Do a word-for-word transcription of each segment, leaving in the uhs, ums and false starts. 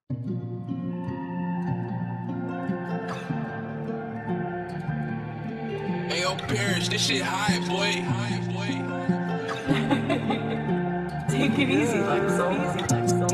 Hey, yo, Parrish, this shit high, boy. High, boy. Take it easy, Lexel. Easy, Lexel.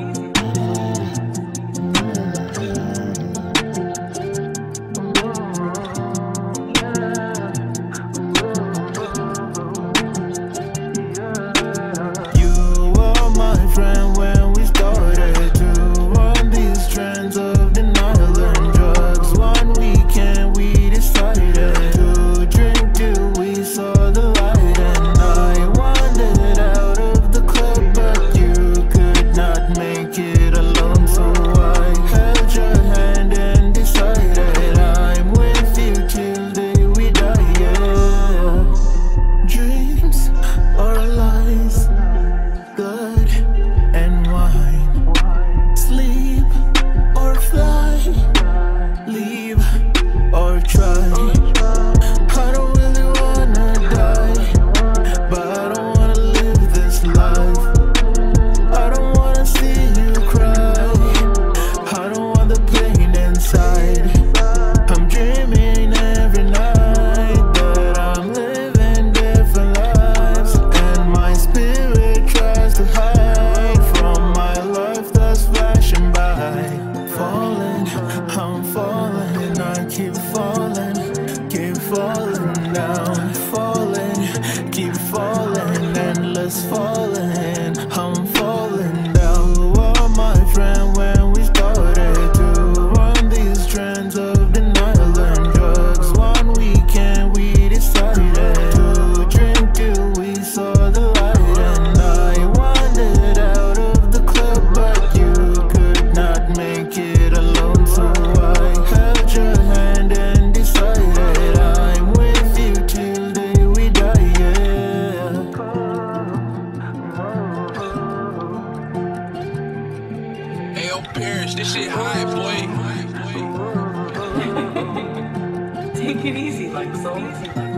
I'm falling, I keep falling, keep falling down, falling, keep falling, endless falling. I'm falling down. You were my friend when we started to run these trends of denial and drugs. One weekend we decided to drink till we saw the light, and I wandered out of the club, but you could not make it alone, so I held your hand and decided I'm with you till the day we die, yeah. Hey, yo, Parrish, this shit high, boy. High, boy. Take it easy, Lexel.